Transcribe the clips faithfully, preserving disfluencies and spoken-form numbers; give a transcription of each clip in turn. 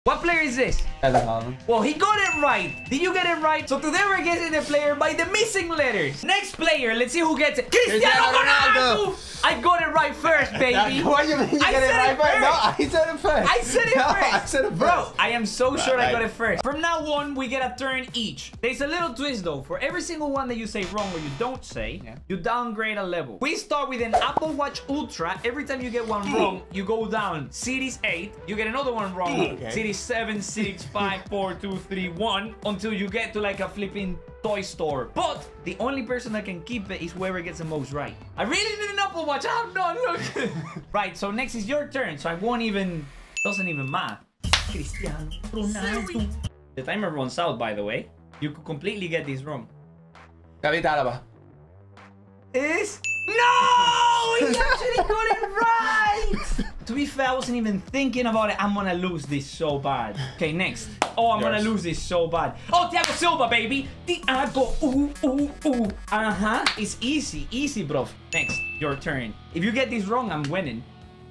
What player is this? Well, he got it right. Did you get it right? So today we're guessing the player by the missing letters. Next player, let's see who gets it. Cristiano Ronaldo! I got it right first, baby. What do you mean you I get it said right it first? first. No, I said it first. I said it no, first. I said it first. Bro, I am so sure Right. I got it first. From now on, we get a turn each. There's a little twist though. For every single one that you say wrong or you don't say, yeah. you downgrade a level. We start with an Apple Watch Ultra. Every time you get one wrong, you go down. Series eight, you get another one wrong. Okay. Series seven, six, five, four, two, three, one, until you get to like a flipping toy store. But the only person that can keep it is whoever gets the most right. I really need an Apple Watch. I'm not looking. Right, so next is your turn. So I won't even, doesn't even matter. Cristiano Ronaldo. The timer runs out, by the way. You could completely get this wrong. David Alaba. Is no! He actually got it right! To be fair, I wasn't even thinking about it. I'm gonna lose this so bad. Okay, next. Oh, I'm yes. gonna lose this so bad. Oh, Thiago Silva, baby! Thiago, ooh, ooh, ooh. Uh-huh. It's easy, easy, bro. Next, your turn. If you get this wrong, I'm winning.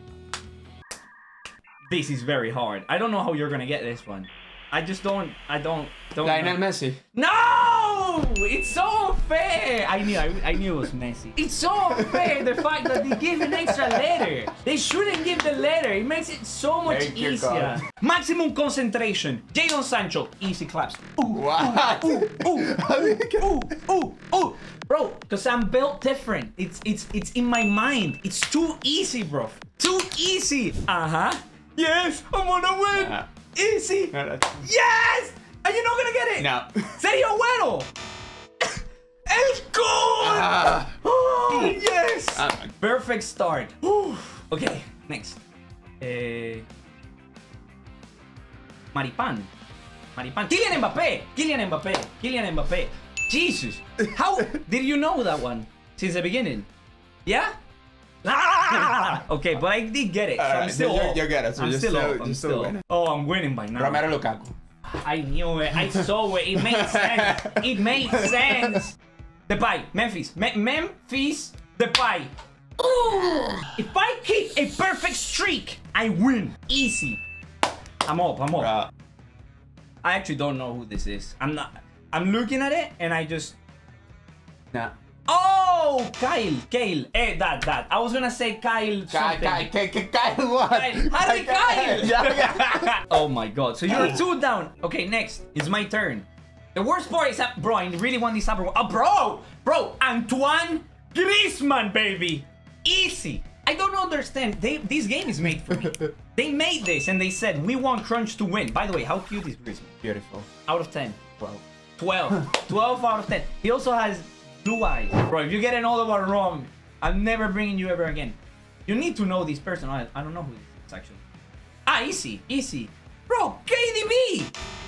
This is very hard. I don't know how you're gonna get this one. I just don't, I don't, don't Lionel know. Messi. No! It's so unfair! I knew, I, I knew it was Messi. It's so unfair, the fact that they give an extra letter. They shouldn't give the letter. It makes it so much Thank easier. Maximum concentration. Jadon Sancho. Easy claps. Ooh, what? Ooh, ooh, ooh, ooh, ooh, ooh. Bro, because I'm built different. It's, it's, it's in my mind. It's too easy, bro. Too easy. Uh-huh. Yes, I'm gonna win. Uh-huh. Easy! No, yes! Are you not gonna get it? No. Sergio Aguero! El goal! Uh, oh, yes! Uh, Perfect start. Whew. Okay, next. Uh, Maripan. Maripan. Kylian Mbappé! Kylian Mbappé! Kylian Mbappé! Jesus! How did you know that one since the beginning? Yeah? Ah! Okay, but I did get it. So right, I'm still so off. you get it. So I'm you're still still, off. you're I'm still still winning. off. Oh, I'm winning by now. Romelu Lukaku. I knew it. I saw it. It made sense. It made sense. Depay. Memphis. Me Memphis. Depay. Ooh. If I keep a perfect streak, I win. Easy. I'm up. I'm up. Bruh. I actually don't know who this is. I'm not. I'm looking at it and I just. Nah. Oh, Kyle, Kyle, eh, that, that. I was gonna say Kyle something. Kyle, Kyle, Kyle, Kyle what? Kyle. Harry Kyle! Kyle. Oh my god, so you're two down. Okay, next, it's my turn. The worst part is that, bro, I really want this upper one. Oh, bro, bro, Antoine Griezmann, baby. Easy. I don't understand. They, this game is made for me. They made this and they said, we want Crunch to win. By the way, how cute is Griezmann? Beautiful. Out of ten. twelve. twelve. twelve out of ten. He also has blue eyes. Bro, if you get another one wrong, I'm never bringing you ever again. You need to know this person. I, I don't know who this is, actually. Ah, easy. Easy. Bro, K D B!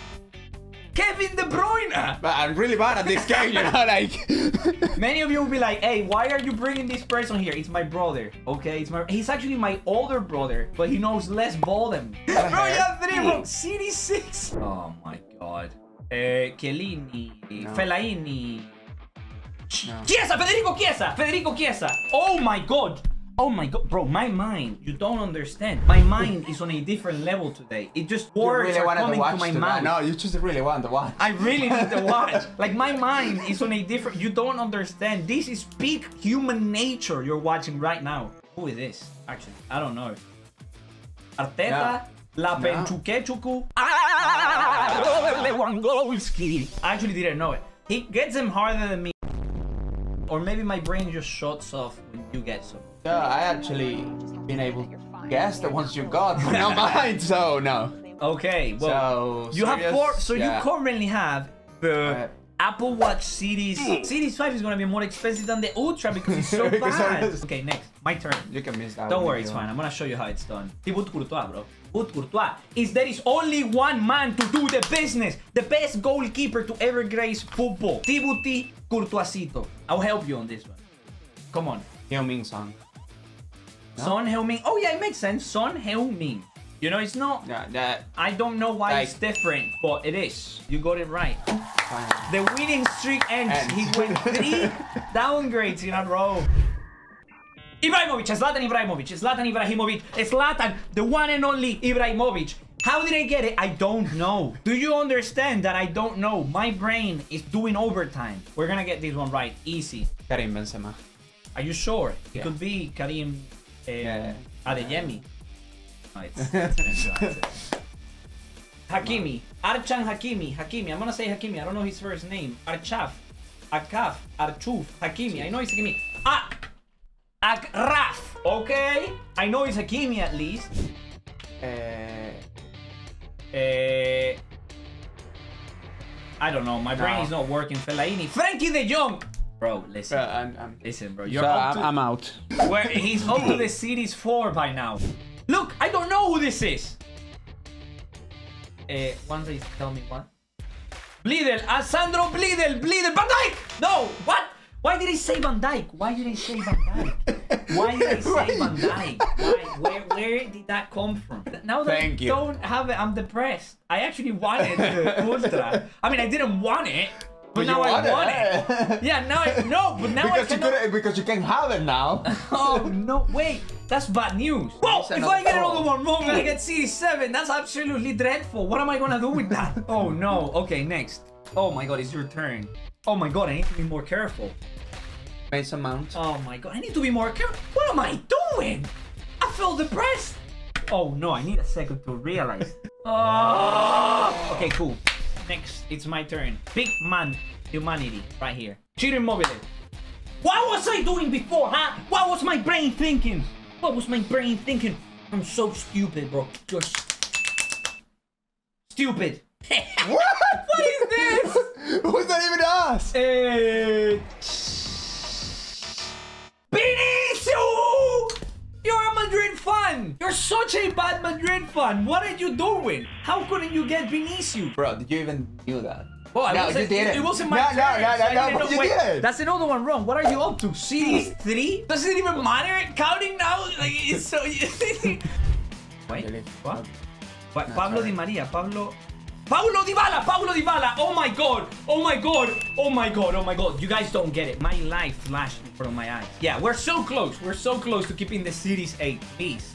Kevin De Bruyne! But I'm really bad at this game, you know, like... Many of you will be like, hey, why are you bringing this person here? It's my brother, okay? It's my. He's actually my older brother, but he knows less ball than me. Bro, you have three, bro. C D six. Oh, my God. Uh, Chiellini. No. Fellaini. No. Chiesa, Federico Chiesa, Federico Chiesa. Oh my god. Oh my god, bro, my mind, you don't understand. My mind is on a different level today. It just words really are coming to, to my mouth. No, you just really want to watch. I really need to watch. Like, my mind is on a different... You don't understand. This is peak human nature you're watching right now. Who is this? Actually, I don't know. Arteta, no. Lapenchukechuku. Lewandowski. I actually didn't know it. He gets them harder than me. Or maybe my brain just shuts off when you get some. Yeah, I actually been able to guess the ones you got, but not mine, so no. Okay, well, so, you serious? have four, so yeah. you currently have the uh, Apple Watch Series. Series five is gonna be more expensive than the Ultra because it's so bad. Okay, next, my turn. You can miss that. Don't worry, it's fine. I'm gonna show you how it's done. Thibaut Courtois, bro. Thibaut Courtois is there is only one man to do the business. The best goalkeeper to ever grace football. Thibaut Courtoisito. I'll help you on this one. Come on. Heung-min Son. No? Son Heung-min. Oh yeah, it makes sense. Son Heung-min. You know, it's not. Yeah, that. I don't know why like, it's different, but it is. You got it right. Fine. The winning streak ends. ends. He went three downgrades in a row. Ibrahimovic, Zlatan Ibrahimovic, Zlatan Ibrahimovic, Zlatan, the one and only Ibrahimovic. How did I get it? I don't know. Do you understand that I don't know? My brain is doing overtime. We're gonna get this one right. Easy. Karim Benzema. Are you sure? It Yeah. could be Karim uh, Yeah. Adeyemi. No, it's, it's, it's, it's, Hakimi. Archan Hakimi. Hakimi. I'm gonna say Hakimi. I don't know his first name. Archaf. Akaf. Archuf. Hakimi. I know it's Hakimi. Ah! Akraf. Okay. I know it's Hakimi at least. Uh, Uh, I don't know. My brain No. is not working. Fellaini. Frankie de Jong. Bro, listen. bro, I'm, I'm, Listen, bro. You're so up I'm, to... I'm out. Where he's up to the series four by now. Look, I don't know who this is. Uh, one day tell me what. Bleedel, Alessandro Bleedel, Bleedel, Van Dijk. No, what? Why did he say Van Dijk? Why did he say Van Dijk? Why did I say Van Dijk? Why? Where? Where did that come from? Now that Thank I you. don't have it, I'm depressed. I actually wanted the Ultra. I mean, I didn't want it, but, But now you I want it, want eh? it. Yeah, now I no, but now I because you cannot. could because you can have it now. Oh no, wait, that's bad news. Whoa, It's if another I get goal. another one wrong and I get series seven, that's absolutely dreadful. What am I gonna do with that? Oh no, okay, next. Oh my god, it's your turn. Oh my god, I need to be more careful. Mason Mount. Oh my god, I need to be more careful. What am I doing? I feel depressed. Oh no, I need a second to realize. Oh. Okay, cool. Next, it's my turn. Big man, humanity, right here. Ciro Immobile. What was I doing before, huh? What was my brain thinking? What was my brain thinking? I'm so stupid, bro. You're stupid. What? What is this? Who's that even us? Uh, Vinicius! You're a Madrid fan! You're such a bad Madrid fan! What are you doing? How couldn't you get Vinicius? Bro, did you even knew that? Well, I No, wasn't, you didn't. It, it wasn't my No, turn. no, no, so I no, no, didn't but know- you wait, did. That's another one wrong. What are you up to? Series three? Does it even matter? Counting now? Like, it's so... Wait, Really? what? What? No, Pablo sorry. Di Maria, Pablo... Paulo Dybala! Paulo Dybala! Oh my god! Oh my god! Oh my god! Oh my god! You guys don't get it. My life flashed in front of my eyes. Yeah, we're so close. We're so close to keeping the series eight. Please.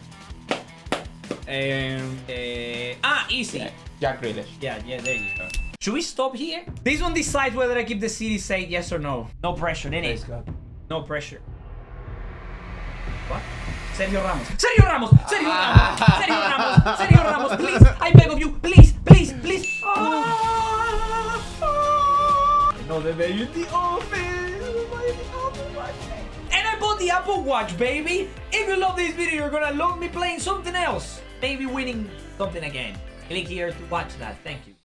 Um, uh, ah, easy. Yeah, Jack Grealish. Yeah, yeah, there you go. Should we stop here? This one decides whether I keep the series eight, yes or no. No pressure, in Praise it. God. No pressure. What? Sergio Ramos. Sergio Ramos. Sergio Ramos. Sergio Ramos. Sergio Ramos. Please, I beg of you. Please, please, please. Ah, ah. Another day in the office. And I bought the Apple Watch, baby. If you love this video, you're gonna love me playing something else. Maybe winning something again. Click here to watch that. Thank you.